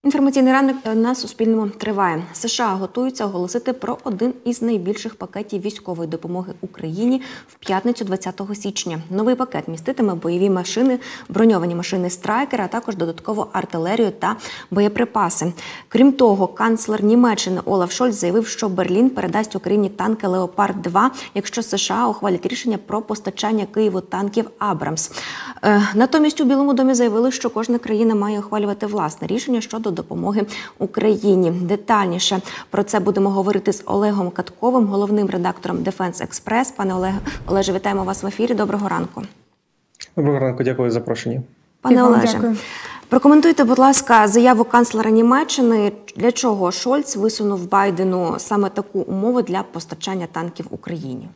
Інформаційний ранок на Суспільному триває. США готуються оголосити про один із найбільших пакетів військової допомоги Україні в п'ятницю 20 січня. Новий пакет міститиме бойові машини, броньовані машини «Страйкер», а також додатково артилерію та боєприпаси. Крім того, канцлер Німеччини Олаф Шольц заявив, що Берлін передасть Україні танки «Леопард-2», якщо США ухвалять рішення про постачання Києву танків «Абрамс». Натомість у Білому домі заявили, що кожна країна має ухвалювати власне рішення щодо допомоги Україні. Детальніше про це будемо говорити з Олегом Катковим, головним редактором Defense Express. Пане Олеже, вітаємо вас в ефірі. Доброго ранку. Доброго ранку, дякую за запрошення. Пане Олеже, прокоментуйте, будь ласка, заяву канцлера Німеччини. Для чого Шольц висунув Байдену саме таку умову для постачання танків Україні?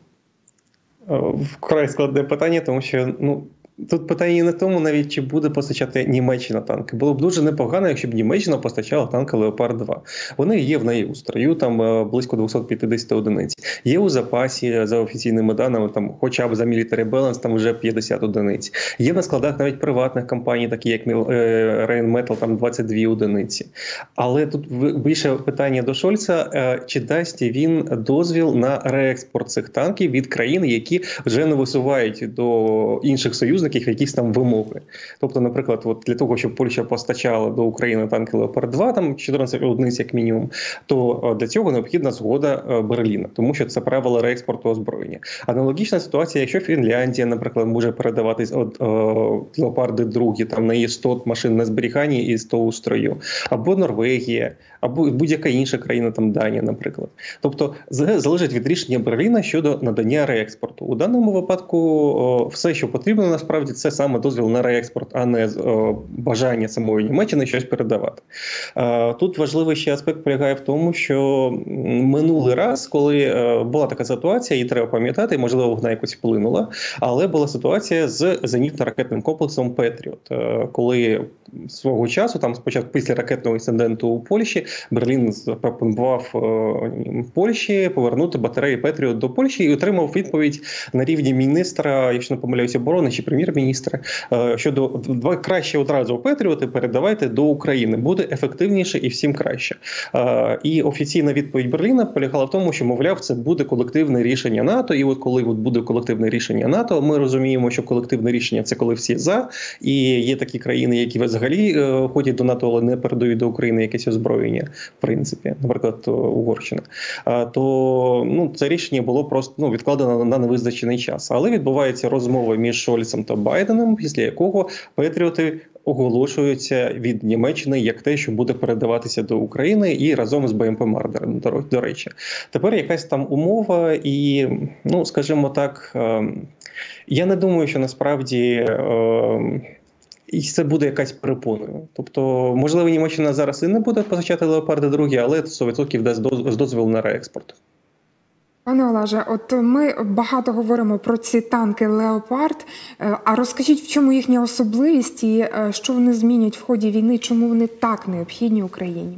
Вкрай складне питання, тому що тут питання не в тому, навіть чи буде постачати Німеччина танки. Було б дуже непогано, якщо б Німеччина постачала танки «Леопард-2». Вони є в неї у строю, там близько 250 одиниць. Є у запасі, за офіційними даними, там хоча б за Military Balance, там вже 50 одиниць. Є на складах навіть приватних компаній, такі як Rheinmetall, там 22 одиниці. Але тут більше питання до Шольца, чи дасть він дозвіл на реекспорт цих танків від країн, які вже не висувають до інших союзників якісь там вимоги. Тобто, наприклад, для того, щоб Польща постачала до України танки «Леопард-2», там 14 одиниць як мінімум, то для цього необхідна згода Берліна, тому що це правила реекспорту озброєння. Аналогічна ситуація, якщо Фінляндія, наприклад, може передавати «Леопарди-2», там на її 100 машин на зберіганні і 100 у строю, або Норвегія, або будь-яка інша країна, там Данія, наприклад. Тобто, залежить від рішення Берліна щодо надання реекспорту. У даному випадку все, що потрібно, насправді, це саме дозвіл на реекспорт, а не бажання самої Німеччини щось передавати. Тут важливий ще аспект полягає в тому, що минулий раз, коли була така ситуація, її треба пам'ятати, можливо, вона якось вплинула, але була ситуація з зенітно-ракетним комплексом «Петріот», коли свого часу, там спочатку після ракетного інциденту у Польщі, Берлін запропонував Польщі повернути батареї «Петріот» до Польщі і отримав відповідь на рівні міністра, якщо не помиляюся, оборони чи прем'єр-міністра, щодо краще одразу «Петріоти» передавайте до України. Буде ефективніше і всім краще. І офіційна відповідь Берліна полягала в тому, що, мовляв, це буде колективне рішення НАТО. І от коли буде колективне рішення НАТО, ми розуміємо, що колективне рішення – це коли всі за. І є такі країни, які взагалі ходять до НАТО, але не передають до України якесь озброєння, в принципі, наприклад, Угорщина. То це рішення було просто відкладено на невизначений час. Але відбувається розмова між Шольцем та Байденом, після якого «Петріоти» оголошуються від Німеччини як те, що буде передаватися до України і разом з БМП «Мардером», до речі. Тепер якась там умова і, скажімо так, я не думаю, що насправді і це буде якась перепоною. Тобто, можливо, Німеччина зараз і не буде постачати «Леопарди-2», але 100% дасть дозвіл на реекспорт. Пане Олеже, от ми багато говоримо про ці танки «Леопард», а розкажіть, в чому їхня особливість і що вони змінять в ході війни, чому вони так необхідні Україні?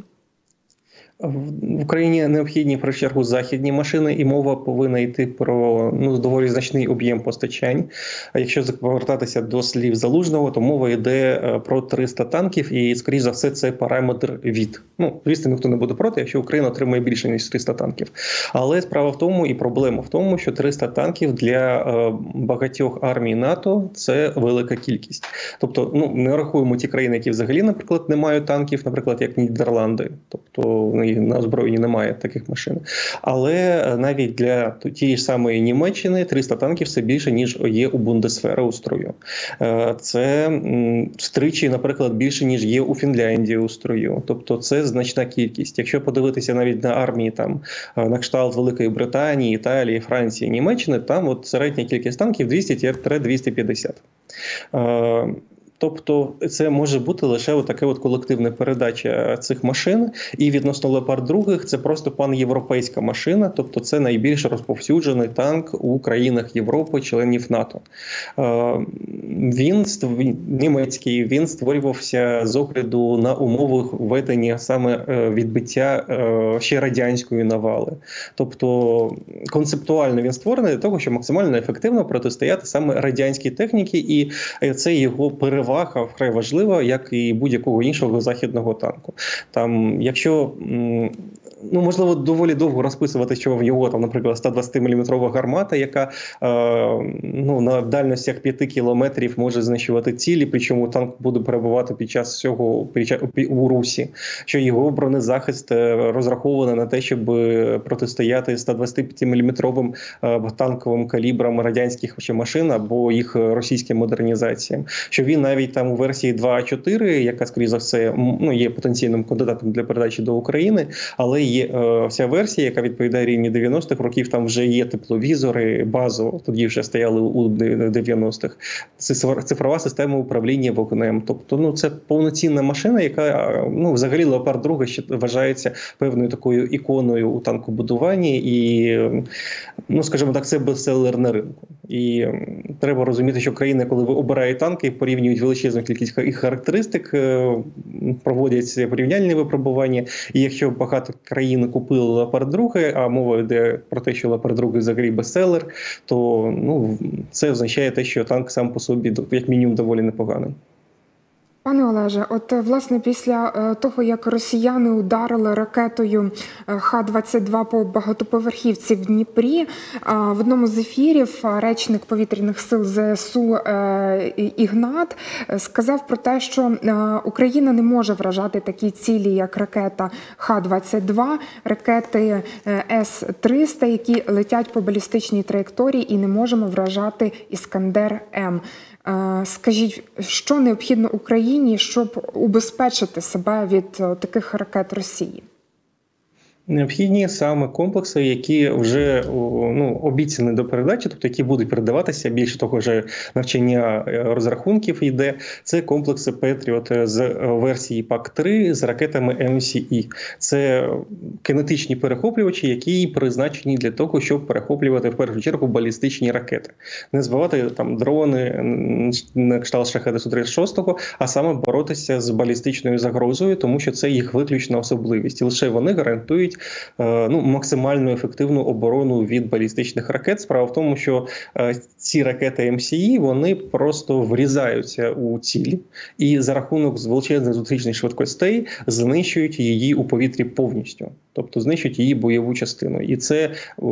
В Україні необхідні, в першу чергу, західні машини, і мова повинна йти про доволі значний об'єм постачань. А якщо повертатися до слів Залужного, то мова йде про 300 танків, і, скоріш за все, це параметр від. Звісно, ніхто не буде проти, якщо Україна отримає більше, ніж 300 танків. Але справа в тому, і проблема в тому, що 300 танків для багатьох армій НАТО – це велика кількість. Тобто, не рахуємо ті країни, які взагалі, наприклад, не мають танків, наприклад, як Нідерланди. Тобто, на озброєнні немає таких машин. Але навіть для тієї ж самої Німеччини 300 танків – це більше, ніж є у Бундесвера у строю. Це втричі, наприклад, більше, ніж є у Фінляндії у строю. Тобто це значна кількість. Якщо подивитися навіть на армії на кшталт Великої Британії, Італії, Франції, Німеччини, там середня кількість танків 200-250. Тобто це може бути лише така колективна передача цих машин. І відносно «Леопард-2» це просто панєвропейська машина, тобто це найбільш розповсюджений танк у країнах Європи, членів НАТО. Німецький, він створювався з огляду на умови ведення саме відбиття ще радянської навали. Тобто концептуально він створений для того, щоб максимально ефективно протистояти саме радянській техніці, і це його перевага перевага вкрай важлива, як і будь-якого іншого західного танку. Там, якщо можливо, доволі довго розписувати, що в його, там, наприклад, 120-мм гармата, яка на дальностях 5 кілометрів може знищувати цілі, причому танк буде перебувати під час цього у русі, що його бронезахист розрахований на те, щоб протистояти 125-мм танковим калібрам радянських машин або їх російським модернізаціям. Що він навіть там у версії 2.4, яка, скоріше за все, є потенційним кандидатом для передачі до України, але є вся версія, яка відповідає рівні 90-х років, там вже є тепловізори базово, тоді вже стояли у 90-х. Це цифрова система управління вогнем. Тобто, це повноцінна машина, яка, взагалі, Леопард 2 ще вважається певною такою іконою у танкобудуванні і, скажімо так, це бестселер на ринку. І треба розуміти, що країни, коли обирають танки, порівнюють величезну кількість їх характеристик, проводять порівняльні випробування, і якщо багато країн купили Леопард 2, а мова йде про те, що Леопард 2 взагалі бестселер, то це означає те, що танк сам по собі, як мінімум, доволі непоганий. Пане Олеже, власне, після того, як росіяни ударили ракетою Х-22 по багатоповерхівці в Дніпрі, в одному з ефірів речник повітряних сил ЗСУ Ігнат сказав про те, що Україна не може вражати такі цілі, як ракета Х-22, ракети С-300, які летять по балістичній траєкторії, і не можемо вражати Іскандер-М. Скажіть, що необхідно Україні, щоб убезпечити себе від таких ракет Росії? Необхідні саме комплекси, які вже обіцяні до передачі, тобто які будуть передаватися, більше того, вже навчання розрахунків йде. Це комплекси Patriot з версії ПАК-3 з ракетами MCE. Це кинетичні перехоплювачі, які призначені для того, щоб перехоплювати в першу чергу балістичні ракети. Не збивати там дрони на кшталт Шахеда Су-36, а саме боротися з балістичною загрозою, тому що це їх виключна особливість. І лише вони гарантують максимально ефективну оборону від балістичних ракет. Справа в тому, що ці ракети МСІ, вони просто врізаються у цілі і за рахунок величезних зустрічних швидкостей знищують її у повітрі повністю. Тобто знищують її бойову частину. І це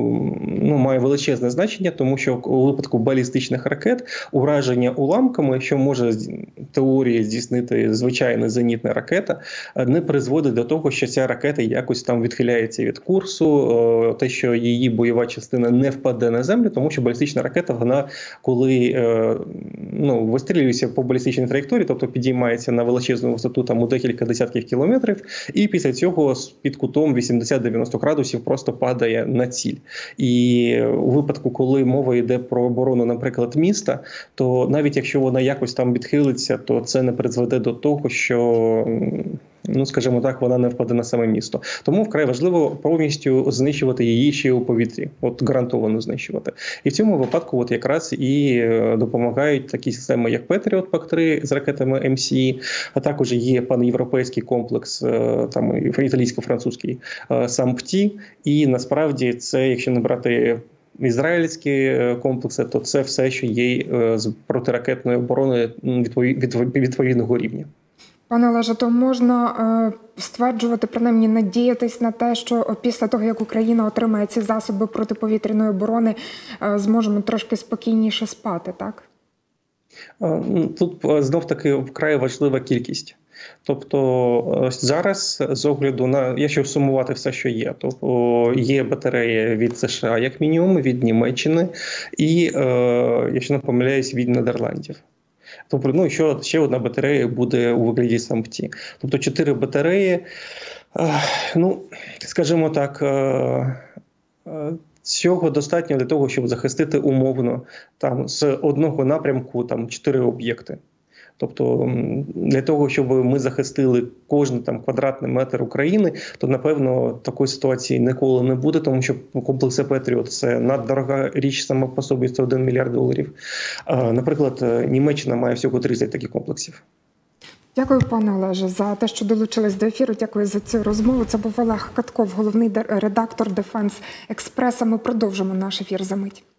має величезне значення, тому що у випадку балістичних ракет ураження уламками, що може в теорії здійснити звичайна зенітна ракета, не призводить до того, що ця ракета якось там відхиляється від курсу, те, що її бойова частина не впаде на землю, тому що балістична ракета, вона коли вистрілюється по балістичній траєкторії, тобто підіймається на величезну висоту там у декілька десятків кілометрів, і після цього під кутом 80-90 градусів просто падає на ціль. І у випадку, коли мова йде про оборону, наприклад, міста, то навіть якщо вона якось там відхилиться, то це не призведе до того, що, скажімо так, вона не впаде на саме місто. Тому вкрай важливо повністю знищувати її ще у повітрі, гарантовано знищувати. І в цьому випадку якраз і допомагають такі системи, як Patriot ПАК-3 з ракетами МСІ, а також є панєвропейський комплекс, там італійсько-французький САМПТІ, і насправді це, якщо не брати ізраїльські комплекси, то це все, що є з протиракетною обороною відповідного рівня. Пане Олеже, то можна стверджувати, принаймні надіятись на те, що після того, як Україна отримає ці засоби протиповітряної оборони, зможемо трошки спокійніше спати, так? Тут знов-таки вкрай важлива кількість. Тобто зараз, з огляду на, якщо сумувати все, що є, то є батарея від США, як мінімум, від Німеччини і, якщо не помиляюсь, від Нідерландів. Тобто, ще одна батарея буде у вигляді САМПТІ. Тобто 4 батареї, скажімо так, цього достатньо для того, щоб захистити умовно там з одного напрямку 4 об'єкти. Тобто для того, щоб ми захистили кожен квадратний метр України, то, напевно, такої ситуації ніколи не буде, тому що комплекси Patriot – це наддорога річ сама по собі, це $1 мільярд. Наприклад, Німеччина має всього 30 таких комплексів. Дякую, пане Олеже, за те, що долучились до ефіру. Дякую за цю розмову. Це був Олег Катков, головний редактор Defense Express. Ми продовжимо наш ефір за мить.